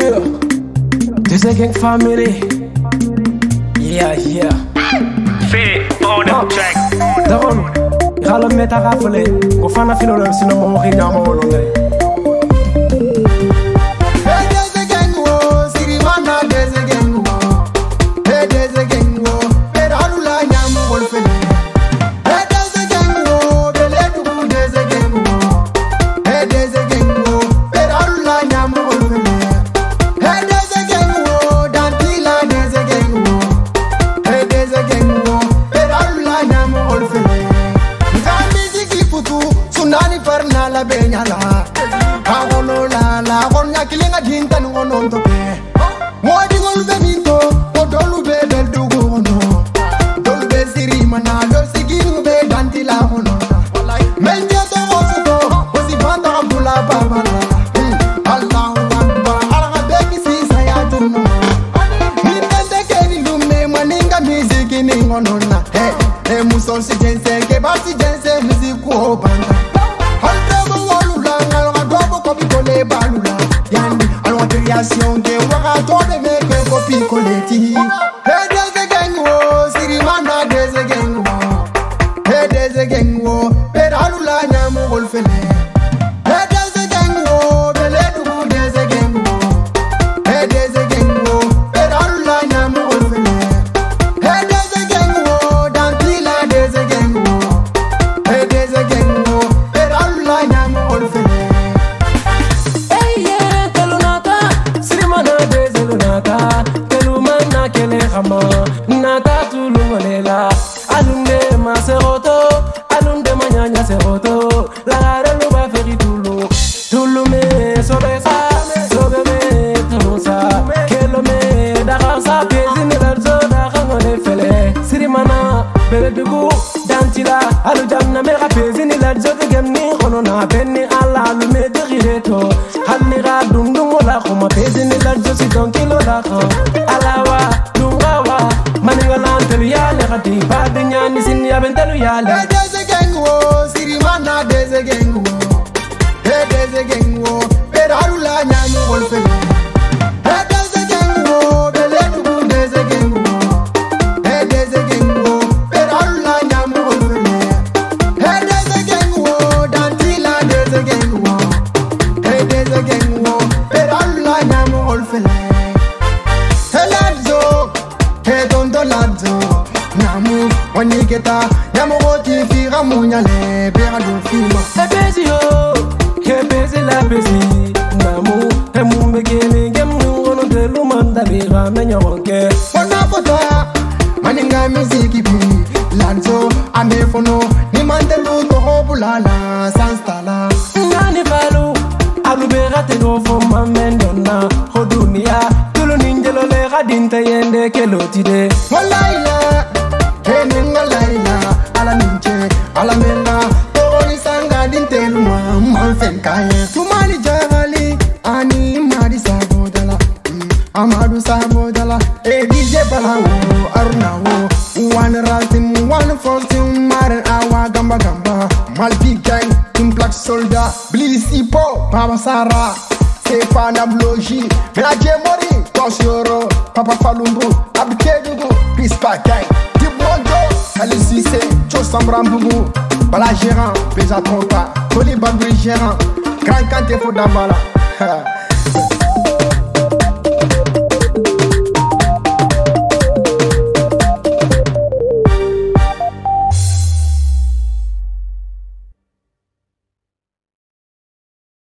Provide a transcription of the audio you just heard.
Yeah, this is a gang family. Yeah. Fit on the track. Daron, yalo meta rafale. Go fana filo le sino mo moki nyama wolonde. La benyala agolo la gonya kilinga jinta ngono ntoke modi gol benito odolu be beldugo no dolu be siri mana do sigiru be dantila hono menje to osuto osi banda abdula babala Allahu akbar ala be kisi sayatunu mitende keni lume maninga miziki ni ngono na he muson si jense ke basi jense musiku obanda que waka tole me ke kopi koleti he deze gengo sirimana deze gengo he deze gengo Péraloula nyamu golfele he deze gengo beledu deze gengo he deze gengo Péraloula nyamu golfele he deze gengo dantila deze gengo he deze gengo Péraloula nyamu golfele Nata tulungolela alunde maseroto alunde manyanya seroto la gare ba feri tulume sobesa sobeme tunusa kelome dagansa pezini larzo dagangone fele sirimana beledugu dantila alujamna mera pezini larzo gemni khonona benni ala lume dirireto halira dundungo la khoma pezini larzo si donkilo la alawa Maningolantelu yale khati badinya ni sin ya bentelu yale deze gengo sirimana deze gengo he deze gengo Péraloula nyamu golfele he deze gengo beledu deze gengo he deze gengo Péraloula nyamu golfele he deze gengo dantila deze gengo he deze gengo Péraloula nyamu golfele Namu waniketa Namu goti fira munyale Péraloula fima Ebezio Kebezi la bezi Namu Hemu mbekele Gemu ono telu mandabira Menyo wanke Fona fota Maninga miziki pi Lanzo amefono Ni mandelu toho bulala Sanstala Nani balu Alubera te go foma mendona Hodunia Tulu ninjelo le gadinte yende kelotide Walaila Heninga laila Ala ninche Ala mena Togoli sanga dinteluma Manfen kaya Tumali jagali Ani mari sabodala Amadu sabodala DJ Palawo Arunawo One ratim One fortim Maren awa gamba gamba Malpi gang Une plaque soldat Bliss hippo Baba Sara Stefana Blogi Menadje Mori Tosioro Papa Falumbu Abikedugu Pispa gang Dibonjo Ali Suisse Chosambrambugu Bala gérant Beja Trompa Toli Babri gérant Grand Kanté Fodambala